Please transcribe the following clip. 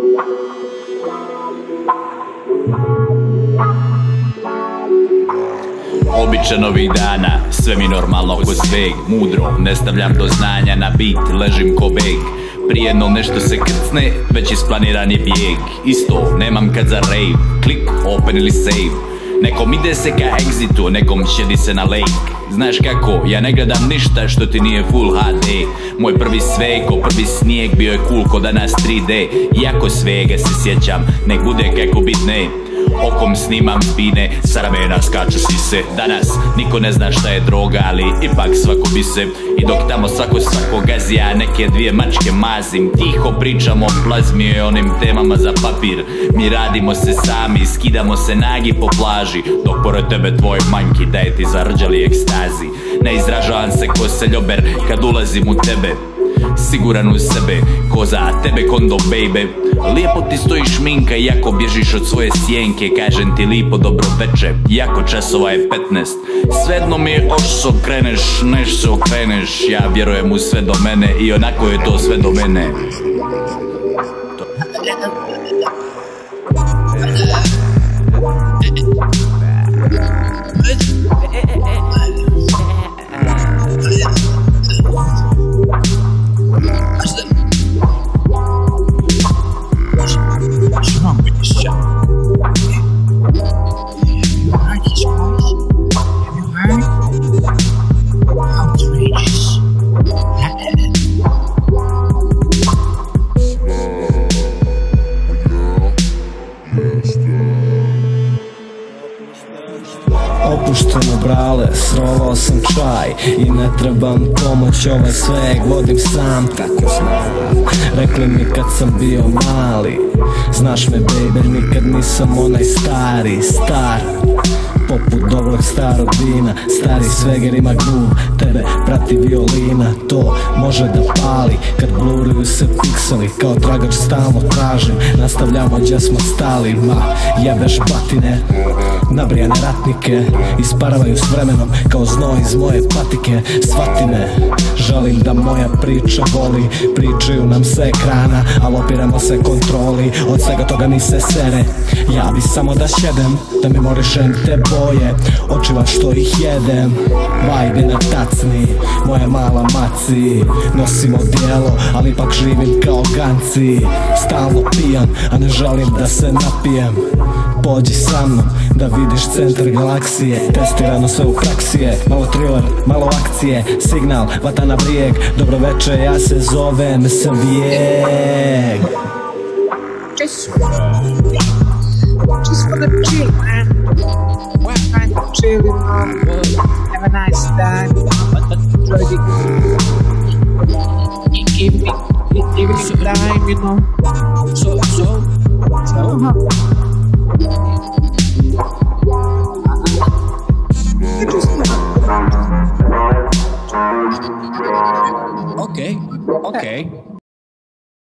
Običan ovih dana, sve mi normalno ko sveg. Mudro, ne stavljam do znanja, na bit ležim ko beg. Prijedno nešto se krcne, već isplaniran je bijeg. Isto, nemam kad za rave, klik, open ili save. Nekom ide se ka exitu, nekom šedi se na lake. Znaš kako, ja ne gledam ništa što ti nije full HD. Moj prvi sveg, ko prvi snijeg, bio je cool ko danas 3D. Iako svega se sjećam, nek bude kako bitne. Okom snimam spine, sa ramena skaču sise. Danas niko ne zna šta je droga, ali ipak svako bi se. I dok tamo svako gazi, ja neke dvije mačke mazim. Tiho pričamo o plazmi i onim temama za papir. Mi radimo se sami, skidamo se nagi po plaži. Dok pored tebe tvoj manjki daje ti zarđali ekstazi. Ne izražavam se ko seljober kad ulazim u tebe. Siguran u sebe, ko za tebe kondom baby. Lijepo ti stoji šminka iako bježiš od svoje sjenke. Kažem ti lipo dobro veče, iako časova je 15. Svejedno mi je ošto kreneš, nešto okreneš. Ja vjerujem u sve do mene i onako je to sve do mene. Opušteno brale, srovao sam čaj i ne trebam pomoć, ovaj sveg vodim sam. Tako znam, rekli mi kad sam bio mali. Znaš me baby, nikad nisam onaj stari, star. Poput dobrog starog vina, stari sveger ima groove, tebe prati violina. To može da pali kad bluruju se pikseli, kao tragač stalno tražim. Nastavljamo gdje smo stali, ma jebeš batine. Nabrijane ratnike isparavaju s vremenom kao znoj iz moje patike. Shvati me, želim da moja priča voli. Pričaju nam se ekrana, al opiramo se kontroli. Od svega toga mi se sere, ja bi samo da sjedem, da memorišem te boje očiva što ih jedem. Vajde na tacni, moja mala maci. Nosimo dijelo, ali ipak živim kao ganci. Stalno pijan, a ne želim da se napijem. Pođi sa mnom, da vidiš centar galaksije. Testirano sve u praksije, malo thriller, malo akcije. Signal, vata na brijeg, dobro večer, ja se zovem Savijeg. Just for the chill, man. We're trying to chill, you know. Have a nice time. Enjoy the evening time, you know. Okay.